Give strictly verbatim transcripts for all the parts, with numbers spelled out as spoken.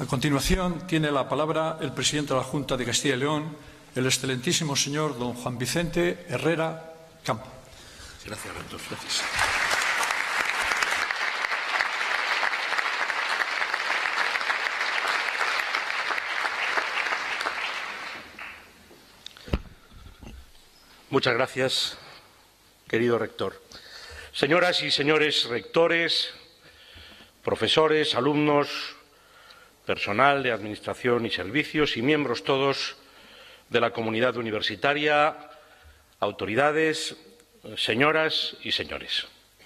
A continuación, tiene la palabra el presidente de la Junta de Castilla y León, el excelentísimo señor don Juan Vicente Herrera Campo. Gracias, rector. Gracias. Muchas gracias, querido rector. Señoras y señores rectores, profesores, alumnos, personal de Administración y Servicios y miembros todos de la comunidad universitaria, autoridades, señoras y señores.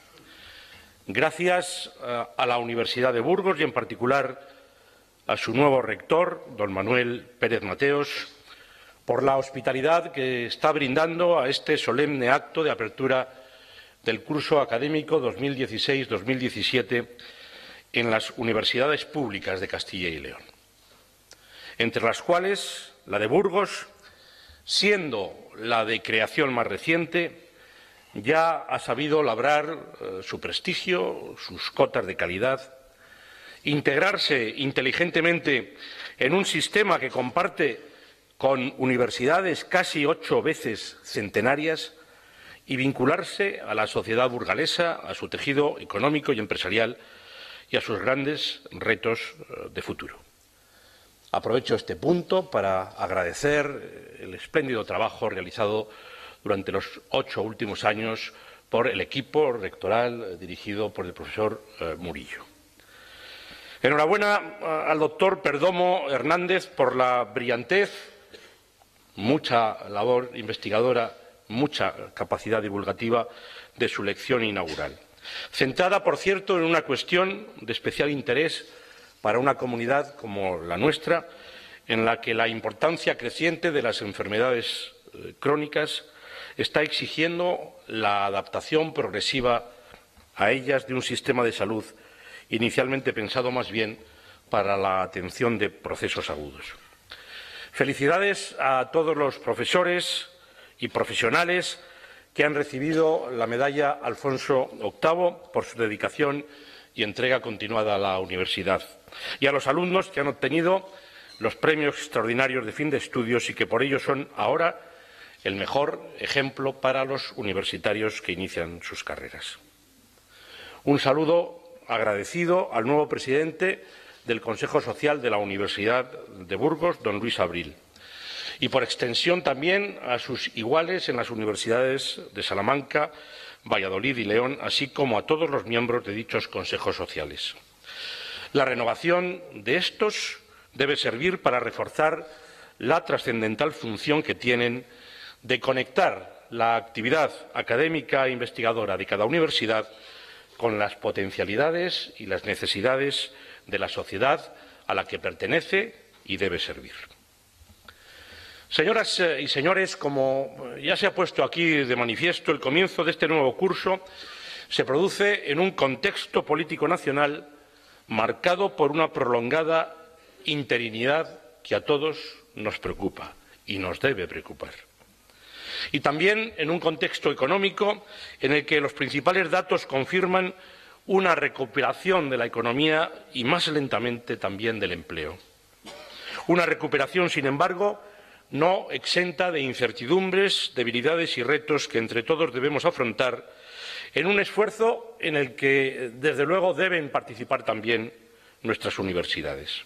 Gracias a la Universidad de Burgos y, en particular, a su nuevo rector, don Manuel Pérez Mateos, por la hospitalidad que está brindando a este solemne acto de apertura del curso académico dos mil dieciséis dos mil diecisiete en las universidades públicas de Castilla y León, entre las cuales la de Burgos, siendo la de creación más reciente, ya ha sabido labrar eh, su prestigio, sus cotas de calidad, integrarse inteligentemente en un sistema que comparte con universidades casi ocho veces centenarias y vincularse a la sociedad burgalesa, a su tejido económico y empresarial y a sus grandes retos de futuro. Aprovecho este punto para agradecer el espléndido trabajo realizado durante los ocho últimos años por el equipo rectoral dirigido por el profesor Murillo. Enhorabuena al doctor Perdomo Hernández por la brillantez, mucha labor investigadora, mucha capacidad divulgativa de su lección inaugural, centrada, por cierto, en una cuestión de especial interés para una comunidad como la nuestra, en la que la importancia creciente de las enfermedades crónicas está exigiendo la adaptación progresiva a ellas de un sistema de salud inicialmente pensado más bien para la atención de procesos agudos. Felicidades a todos los profesores y profesionales que han recibido la medalla Alfonso octavo por su dedicación y entrega continuada a la universidad, y a los alumnos que han obtenido los premios extraordinarios de fin de estudios y que por ello son ahora el mejor ejemplo para los universitarios que inician sus carreras. Un saludo agradecido al nuevo presidente del Consejo Social de la Universidad de Burgos, don Luis Abril, y por extensión también a sus iguales en las universidades de Salamanca, Valladolid y León, así como a todos los miembros de dichos consejos sociales. La renovación de estos debe servir para reforzar la trascendental función que tienen de conectar la actividad académica e investigadora de cada universidad con las potencialidades y las necesidades de la sociedad a la que pertenece y debe servir. Señoras y señores, como ya se ha puesto aquí de manifiesto, el comienzo de este nuevo curso se produce en un contexto político nacional marcado por una prolongada interinidad que a todos nos preocupa y nos debe preocupar. Y también en un contexto económico en el que los principales datos confirman una recuperación de la economía y, más lentamente, también del empleo. Una recuperación, sin embargo, no exenta de incertidumbres, debilidades y retos que entre todos debemos afrontar en un esfuerzo en el que, desde luego, deben participar también nuestras universidades.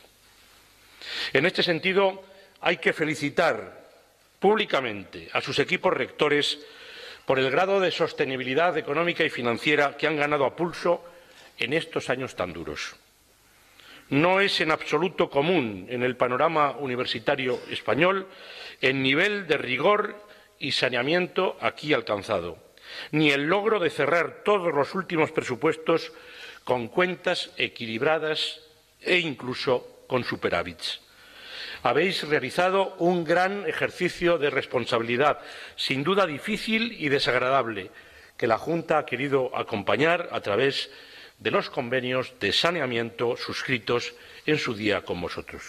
En este sentido, hay que felicitar públicamente a sus equipos rectores por el grado de sostenibilidad económica y financiera que han ganado a pulso en estos años tan duros. No es en absoluto común en el panorama universitario español el nivel de rigor y saneamiento aquí alcanzado, ni el logro de cerrar todos los últimos presupuestos con cuentas equilibradas e incluso con superávits. Habéis realizado un gran ejercicio de responsabilidad, sin duda difícil y desagradable, que la Junta ha querido acompañar a través de los convenios de saneamiento suscritos en su día con vosotros.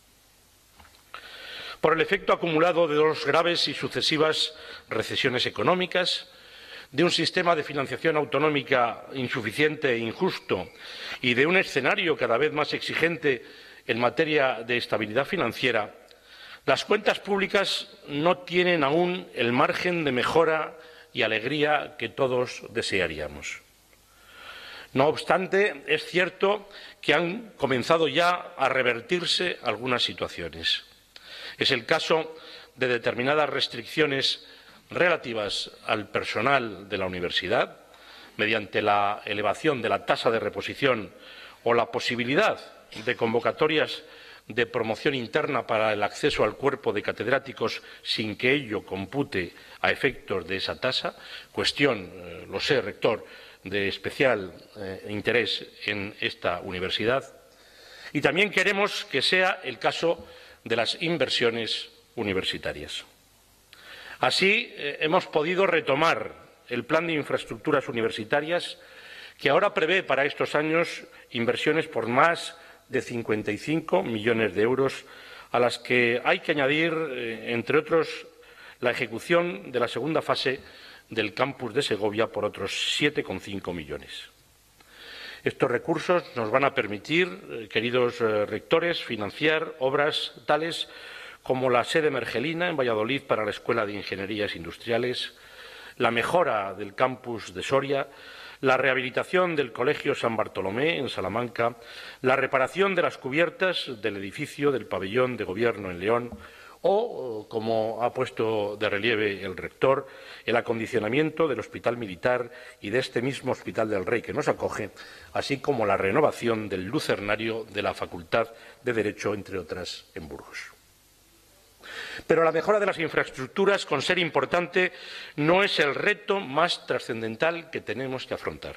Por el efecto acumulado de dos graves y sucesivas recesiones económicas, de un sistema de financiación autonómica insuficiente e injusto y de un escenario cada vez más exigente en materia de estabilidad financiera, las cuentas públicas no tienen aún el margen de mejora y alegría que todos desearíamos. No obstante, es cierto que han comenzado ya a revertirse algunas situaciones. Es el caso de determinadas restricciones relativas al personal de la universidad, mediante la elevación de la tasa de reposición o la posibilidad de convocatorias de promoción interna para el acceso al cuerpo de catedráticos sin que ello compute a efectos de esa tasa, cuestión, eh, lo sé, rector, de especial eh, interés en esta universidad. Y también queremos que sea el caso de las inversiones universitarias. Así, eh, hemos podido retomar el Plan de Infraestructuras Universitarias, que ahora prevé para estos años inversiones por más de cincuenta y cinco millones de euros, a las que hay que añadir, eh, entre otros, la ejecución de la segunda fase del campus de Segovia por otros siete coma cinco millones. Estos recursos nos van a permitir, eh, queridos eh, rectores, financiar obras tales como la sede Mergelina en Valladolid para la Escuela de Ingenierías Industriales, la mejora del campus de Soria, la rehabilitación del Colegio San Bartolomé en Salamanca, la reparación de las cubiertas del edificio del pabellón de Gobierno en León o, como ha puesto de relieve el rector, el acondicionamiento del Hospital Militar y de este mismo Hospital del Rey que nos acoge, así como la renovación del lucernario de la Facultad de Derecho, entre otras, en Burgos. Pero la mejora de las infraestructuras, con ser importante, no es el reto más trascendental que tenemos que afrontar.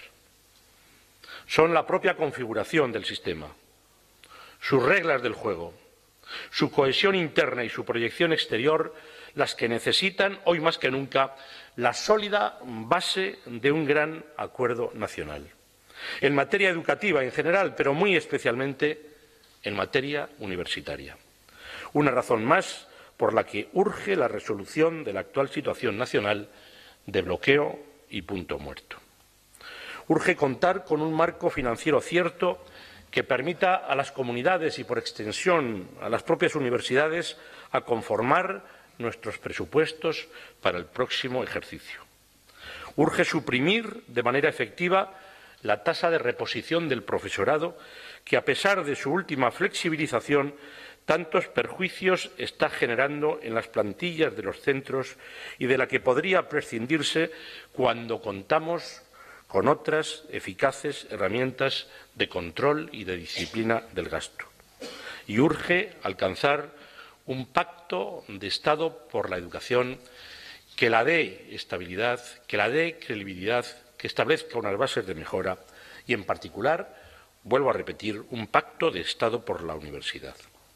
Son la propia configuración del sistema, sus reglas del juego, su cohesión interna y su proyección exterior las que necesitan, hoy más que nunca, la sólida base de un gran acuerdo nacional. En materia educativa en general, pero muy especialmente en materia universitaria. Una razón más por la que urge la resolución de la actual situación nacional de bloqueo y punto muerto. Urge contar con un marco financiero cierto que permita a las comunidades y, por extensión, a las propias universidades, a conformar nuestros presupuestos para el próximo ejercicio. Urge suprimir de manera efectiva la tasa de reposición del profesorado, que, a pesar de su última flexibilización, tantos perjuicios está generando en las plantillas de los centros y de la que podría prescindirse cuando contamos con otras eficaces herramientas de control y de disciplina del gasto. Y urge alcanzar un pacto de Estado por la educación que la dé estabilidad, que la dé credibilidad, que establezca unas bases de mejora y, en particular, vuelvo a repetir, un pacto de Estado por la universidad.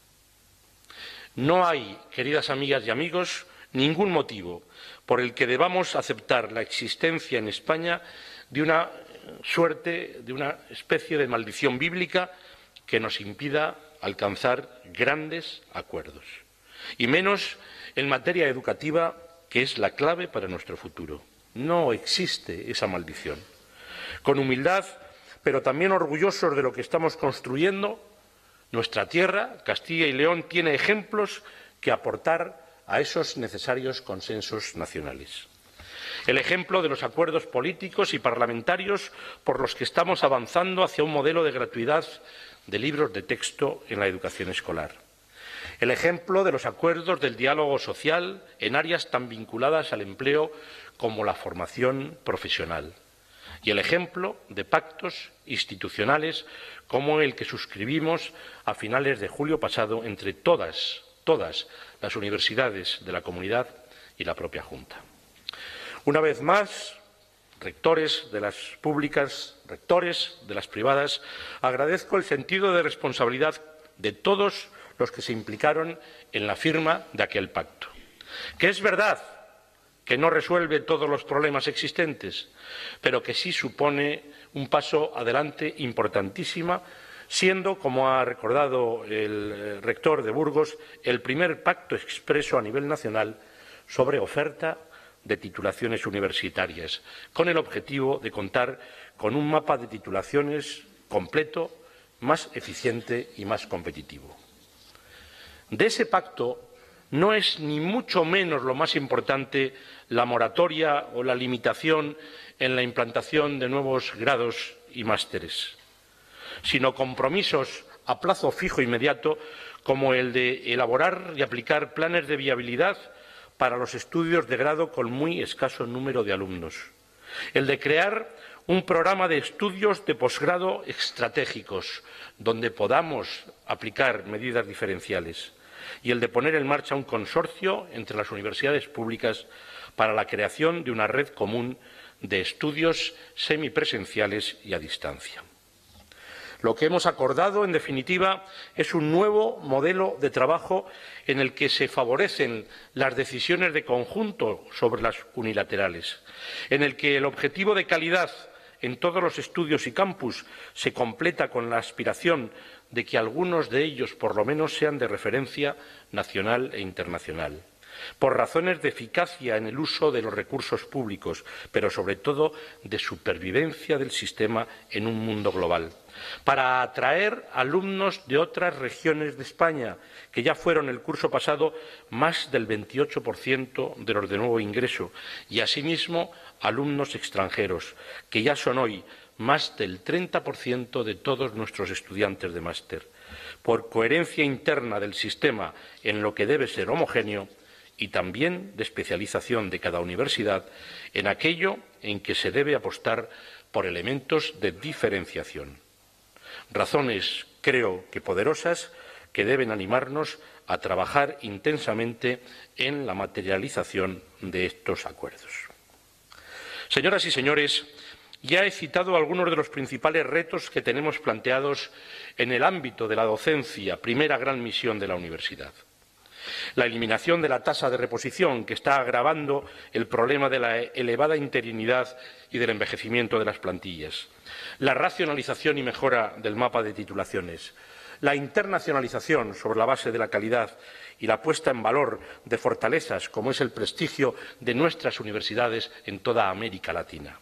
No hay, queridas amigas y amigos, ningún motivo por el que debamos aceptar la existencia en España de una suerte, de una especie de maldición bíblica que nos impida alcanzar grandes acuerdos, y menos en materia educativa, que es la clave para nuestro futuro. No existe esa maldición. Con humildad, pero también orgullosos de lo que estamos construyendo, nuestra tierra, Castilla y León, tiene ejemplos que aportar a esos necesarios consensos nacionales. El ejemplo de los acuerdos políticos y parlamentarios por los que estamos avanzando hacia un modelo de gratuidad de libros de texto en la educación escolar. El ejemplo de los acuerdos del diálogo social en áreas tan vinculadas al empleo como la formación profesional. Y el ejemplo de pactos institucionales como el que suscribimos a finales de julio pasado entre todas, todas las universidades de la comunidad y la propia Junta. Una vez más, rectores de las públicas, rectores de las privadas, agradezco el sentido de responsabilidad de todos los que se implicaron en la firma de aquel pacto. Que es verdad que no resuelve todos los problemas existentes, pero que sí supone un paso adelante importantísimo, siendo, como ha recordado el rector de Burgos, el primer pacto expreso a nivel nacional sobre oferta de titulaciones universitarias, con el objetivo de contar con un mapa de titulaciones completo más eficiente y más competitivo. De ese pacto no es ni mucho menos lo más importante la moratoria o la limitación en la implantación de nuevos grados y másteres, sino compromisos a plazo fijo inmediato como el de elaborar y aplicar planes de viabilidad para los estudios de grado con muy escaso número de alumnos, el de crear un programa de estudios de posgrado estratégicos donde podamos aplicar medidas diferenciales y el de poner en marcha un consorcio entre las universidades públicas para la creación de una red común de estudios semipresenciales y a distancia. Lo que hemos acordado, en definitiva, es un nuevo modelo de trabajo en el que se favorecen las decisiones de conjunto sobre las unilaterales, en el que el objetivo de calidad en todos los estudios y campus se completa con la aspiración de que algunos de ellos, por lo menos, sean de referencia nacional e internacional, por razones de eficacia en el uso de los recursos públicos, pero sobre todo de supervivencia del sistema en un mundo global, para atraer alumnos de otras regiones de España, que ya fueron el curso pasado más del veintiocho por ciento de los de nuevo ingreso, y asimismo alumnos extranjeros, que ya son hoy más del treinta por ciento de todos nuestros estudiantes de máster, por coherencia interna del sistema en lo que debe ser homogéneo y también de especialización de cada universidad en aquello en que se debe apostar por elementos de diferenciación. Razones, creo que poderosas, que deben animarnos a trabajar intensamente en la materialización de estos acuerdos. Señoras y señores, ya he citado algunos de los principales retos que tenemos planteados en el ámbito de la docencia, primera gran misión de la universidad. La eliminación de la tasa de reposición, que está agravando el problema de la elevada interinidad y del envejecimiento de las plantillas. La racionalización y mejora del mapa de titulaciones. La internacionalización sobre la base de la calidad y la puesta en valor de fortalezas como es el prestigio de nuestras universidades en toda América Latina.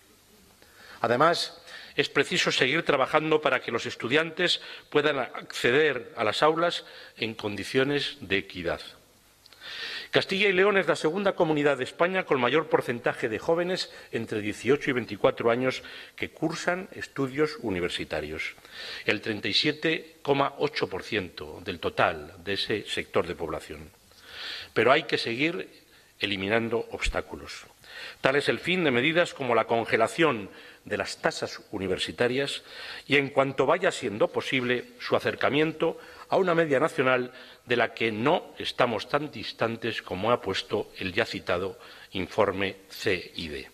Además, es preciso seguir trabajando para que los estudiantes puedan acceder a las aulas en condiciones de equidad. Castilla y León es la segunda comunidad de España con mayor porcentaje de jóvenes entre dieciocho y veinticuatro años que cursan estudios universitarios, el treinta y siete coma ocho por ciento del total de ese sector de población. Pero hay que seguir eliminando obstáculos. Tal es el fin de medidas como la congelación de las tasas universitarias y, en cuanto vaya siendo posible, su acercamiento a una media nacional de la que no estamos tan distantes como ha puesto el ya citado informe C I D.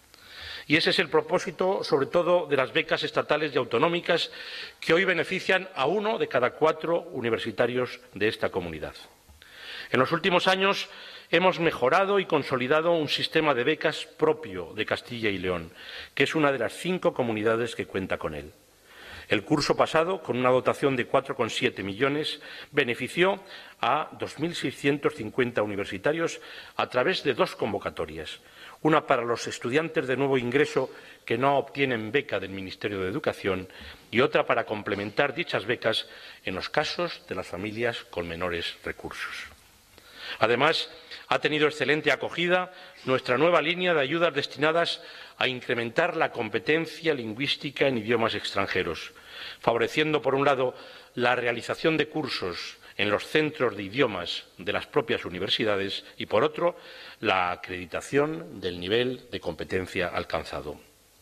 Y ese es el propósito, sobre todo, de las becas estatales y autonómicas que hoy benefician a uno de cada cuatro universitarios de esta comunidad. En los últimos años hemos mejorado y consolidado un sistema de becas propio de Castilla y León, que es una de las cinco comunidades que cuenta con él. El curso pasado, con una dotación de cuatro coma siete millones, benefició a dos mil seiscientos cincuenta universitarios a través de dos convocatorias, una para los estudiantes de nuevo ingreso que no obtienen beca del Ministerio de Educación y otra para complementar dichas becas en los casos de las familias con menores recursos. Además, ha tenido excelente acogida nuestra nueva línea de ayudas destinadas a incrementar la competencia lingüística en idiomas extranjeros, favoreciendo, por un lado, la realización de cursos en los centros de idiomas de las propias universidades y, por otro, la acreditación del nivel de competencia alcanzado.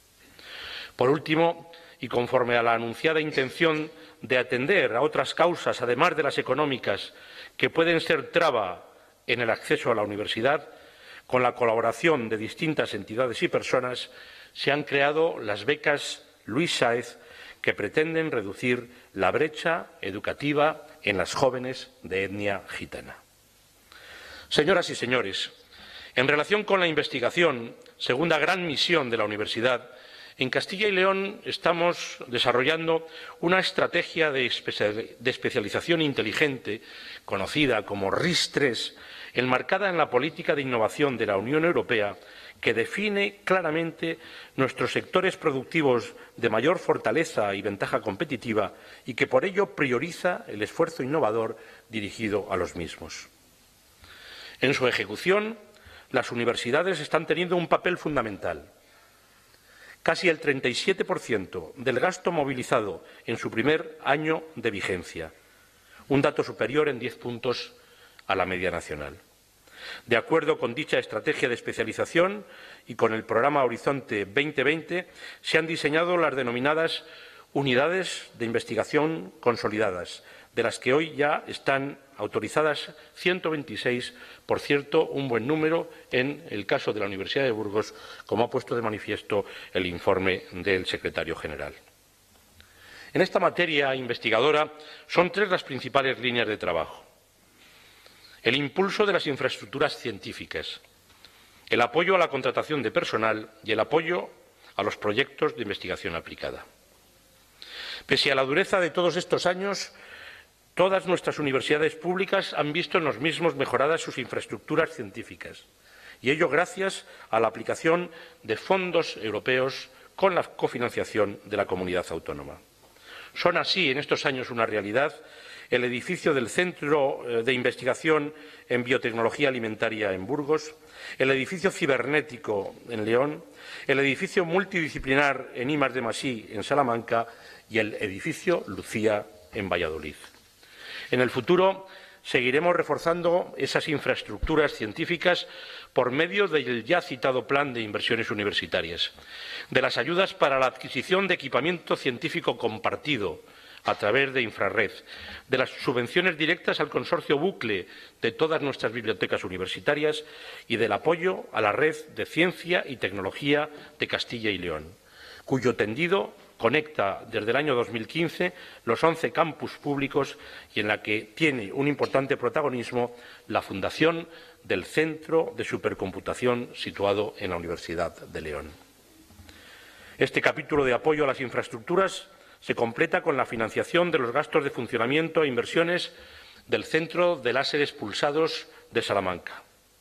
Por último, y conforme a la anunciada intención de atender a otras causas, además de las económicas, que pueden ser traba en el acceso a la universidad, con la colaboración de distintas entidades y personas, se han creado las becas Luis Sáez, que pretenden reducir la brecha educativa en las jóvenes de etnia gitana. Señoras y señores, en relación con la investigación, segunda gran misión de la universidad, En Castilla y León estamos desarrollando una estrategia de especialización inteligente, conocida como R I S tres, enmarcada en la política de innovación de la Unión Europea, que define claramente nuestros sectores productivos de mayor fortaleza y ventaja competitiva y que por ello prioriza el esfuerzo innovador dirigido a los mismos. En su ejecución, las universidades están teniendo un papel fundamental. Casi el treinta y siete por ciento del gasto movilizado en su primer año de vigencia, un dato superior en diez puntos a la media nacional. De acuerdo con dicha estrategia de especialización y con el programa Horizonte veinte veinte, se han diseñado las denominadas unidades de investigación consolidadas, de las que hoy ya están autorizadas ciento veintiséis, por cierto, un buen número en el caso de la Universidad de Burgos, como ha puesto de manifiesto el informe del secretario general. En esta materia investigadora son tres las principales líneas de trabajo: el impulso de las infraestructuras científicas, el apoyo a la contratación de personal y el apoyo a los proyectos de investigación aplicada. Pese a la dureza de todos estos años, todas nuestras universidades públicas han visto en los mismos mejoradas sus infraestructuras científicas, y ello gracias a la aplicación de fondos europeos con la cofinanciación de la comunidad autónoma. Son así, en estos años, una realidad el edificio del Centro de Investigación en Biotecnología Alimentaria en Burgos, el edificio cibernético en León, el edificio multidisciplinar en I más D más I en Salamanca y el edificio Lucía en Valladolid. En el futuro seguiremos reforzando esas infraestructuras científicas por medio del ya citado Plan de Inversiones Universitarias, de las ayudas para la adquisición de equipamiento científico compartido a través de Infrarred, de las subvenciones directas al consorcio bucle de todas nuestras bibliotecas universitarias y del apoyo a la red de ciencia y tecnología de Castilla y León, cuyo tendido conecta desde el año dos mil quince los once campus públicos y en la que tiene un importante protagonismo la fundación del Centro de Supercomputación situado en la Universidad de León. Este capítulo de apoyo a las infraestructuras se completa con la financiación de los gastos de funcionamiento e inversiones del Centro de Láseres Pulsados de Salamanca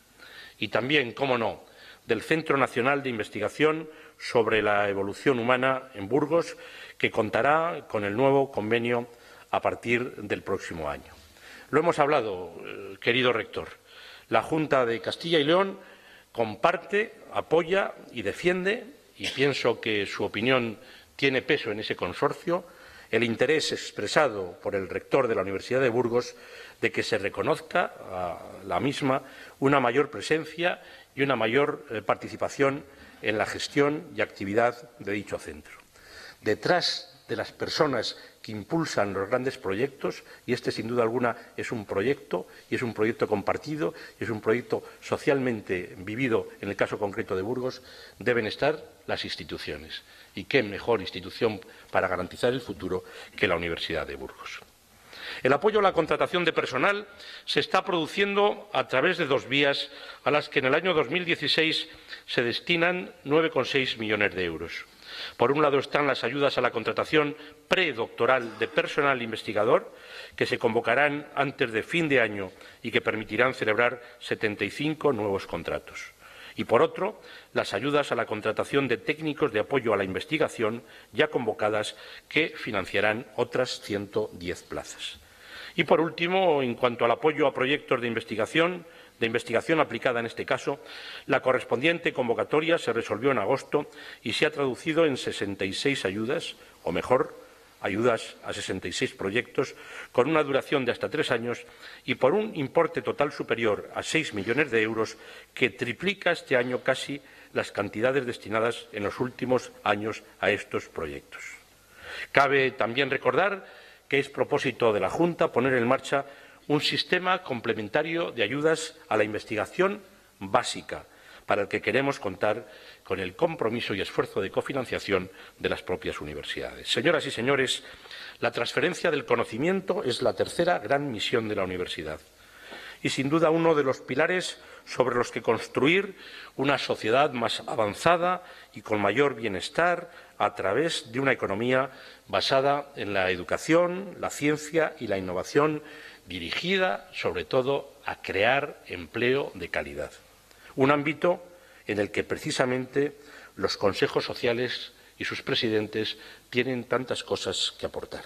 y también, cómo no, del Centro Nacional de Investigación sobre la Evolución Humana en Burgos, que contará con el nuevo convenio a partir del próximo año. Lo hemos hablado, querido rector. La Junta de Castilla y León comparte, apoya y defiende, y pienso que su opinión tiene peso en ese consorcio, el interés expresado por el rector de la Universidad de Burgos de que se reconozca a la misma una mayor presencia y una mayor eh, participación en la gestión y actividad de dicho centro. Detrás de las personas que impulsan los grandes proyectos, y este sin duda alguna es un proyecto, y es un proyecto compartido, y es un proyecto socialmente vivido en el caso concreto de Burgos, deben estar las instituciones. Y qué mejor institución para garantizar el futuro que la Universidad de Burgos. El apoyo a la contratación de personal se está produciendo a través de dos vías a las que en el año dos mil dieciséis se destinan nueve coma seis millones de euros. Por un lado están las ayudas a la contratación predoctoral de personal investigador, que se convocarán antes de fin de año y que permitirán celebrar setenta y cinco nuevos contratos. Y, por otro, las ayudas a la contratación de técnicos de apoyo a la investigación ya convocadas, que financiarán otras ciento diez plazas. Y, por último, en cuanto al apoyo a proyectos de investigación, de investigación aplicada en este caso, la correspondiente convocatoria se resolvió en agosto y se ha traducido en sesenta y seis ayudas, o mejor, ayudas a sesenta y seis proyectos con una duración de hasta tres años y por un importe total superior a seis millones de euros, que triplica este año casi las cantidades destinadas en los últimos años a estos proyectos. Cabe también recordar que es propósito de la Junta poner en marcha un sistema complementario de ayudas a la investigación básica, para el que queremos contar con el compromiso y esfuerzo de cofinanciación de las propias universidades. Señoras y señores, la transferencia del conocimiento es la tercera gran misión de la universidad y, sin duda, uno de los pilares sobre los que construir una sociedad más avanzada y con mayor bienestar, a través de una economía basada en la educación, la ciencia y la innovación, dirigida, sobre todo, a crear empleo de calidad. Un ámbito en el que, precisamente, los consejos sociales y sus presidentes tienen tantas cosas que aportar.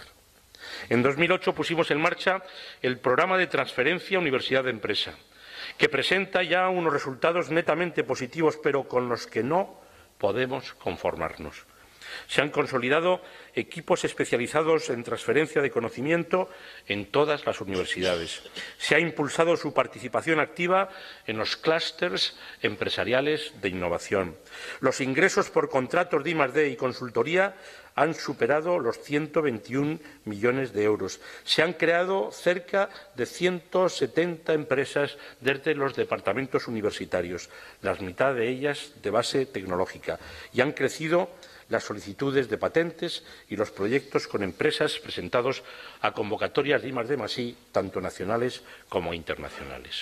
En dos mil ocho pusimos en marcha el programa de transferencia Universidad-Empresa, que presenta ya unos resultados netamente positivos, pero con los que no podemos conformarnos. Se han consolidado equipos especializados en transferencia de conocimiento en todas las universidades. Se ha impulsado su participación activa en los clústeres empresariales de innovación. Los ingresos por contratos de I más D y consultoría han superado los ciento veintiún millones de euros. Se han creado cerca de ciento setenta empresas desde los departamentos universitarios, la mitad de ellas de base tecnológica, y han crecido las solicitudes de patentes y los proyectos con empresas presentados a convocatorias de I más D más I, tanto nacionales como internacionales.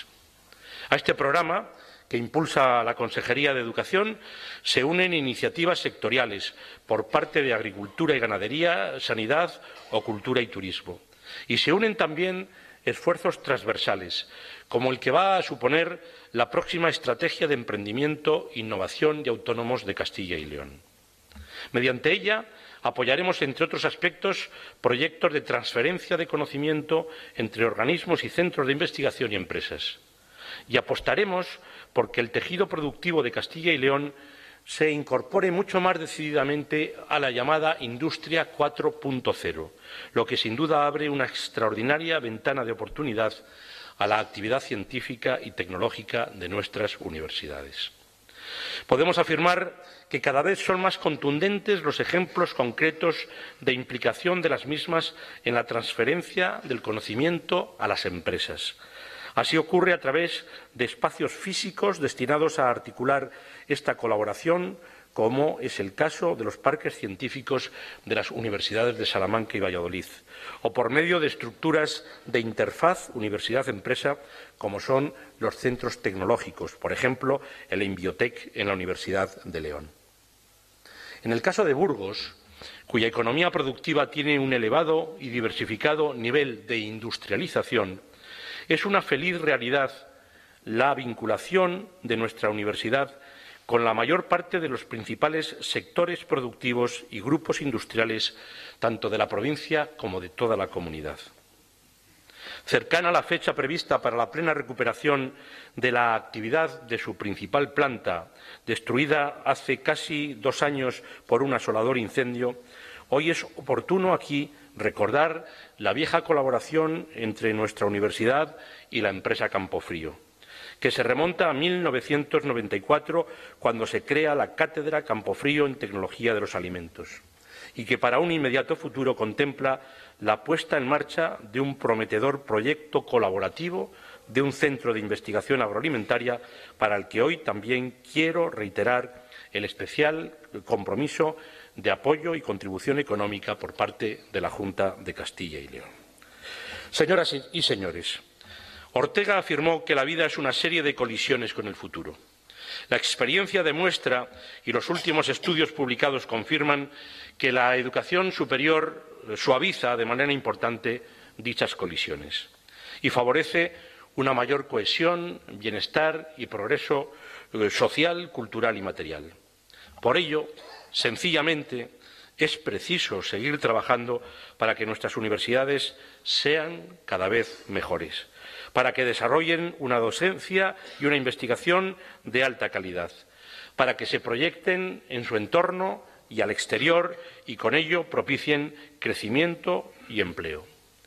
A este programa, que impulsa la Consejería de Educación, se unen iniciativas sectoriales por parte de Agricultura y Ganadería, Sanidad o Cultura y Turismo. Y se unen también esfuerzos transversales, como el que va a suponer la próxima Estrategia de Emprendimiento, Innovación y Autónomos de Castilla y León. Mediante ella apoyaremos, entre otros aspectos, proyectos de transferencia de conocimiento entre organismos y centros de investigación y empresas. Y apostaremos por que el tejido productivo de Castilla y León se incorpore mucho más decididamente a la llamada Industria cuatro punto cero, lo que sin duda abre una extraordinaria ventana de oportunidad a la actividad científica y tecnológica de nuestras universidades. Podemos afirmar que cada vez son más contundentes los ejemplos concretos de implicación de las mismas en la transferencia del conocimiento a las empresas. Así ocurre a través de espacios físicos destinados a articular esta colaboración, como es el caso de los parques científicos de las universidades de Salamanca y Valladolid, o por medio de estructuras de interfaz universidad-empresa, como son los centros tecnológicos, por ejemplo, el Inbiotec en la Universidad de León. En el caso de Burgos, cuya economía productiva tiene un elevado y diversificado nivel de industrialización, es una feliz realidad la vinculación de nuestra universidad con la mayor parte de los principales sectores productivos y grupos industriales, tanto de la provincia como de toda la comunidad. Cercana a la fecha prevista para la plena recuperación de la actividad de su principal planta, destruida hace casi dos años por un asolador incendio, hoy es oportuno aquí recordar la vieja colaboración entre nuestra universidad y la empresa Campofrío, que se remonta a mil novecientos noventa y cuatro, cuando se crea la Cátedra Campofrío en Tecnología de los Alimentos, y que para un inmediato futuro contempla la puesta en marcha de un prometedor proyecto colaborativo de un centro de investigación agroalimentaria, para el que hoy también quiero reiterar el especial compromiso de apoyo y contribución económica por parte de la Junta de Castilla y León. Señoras y señores, Ortega afirmó que la vida es una serie de colisiones con el futuro. La experiencia demuestra, y los últimos estudios publicados confirman, que la educación superior suaviza de manera importante dichas colisiones y favorece una mayor cohesión, bienestar y progreso social, cultural y material. Por ello, sencillamente, es preciso seguir trabajando para que nuestras universidades sean cada vez mejores, para que desarrollen una docencia y una investigación de alta calidad, para que se proyecten en su entorno y al exterior y con ello propicien crecimiento y empleo.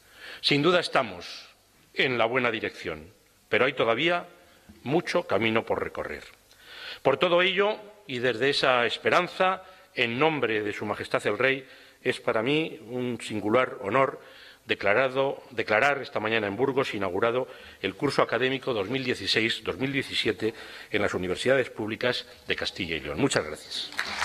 Sin duda estamos en la buena dirección, pero hay todavía mucho camino por recorrer. Por todo ello, y desde esa esperanza, en nombre de Su Majestad el Rey, es para mí un singular honor declarado, declarar esta mañana en Burgos inaugurado el curso académico dos mil dieciséis dos mil diecisiete en las universidades públicas de Castilla y León. Muchas gracias.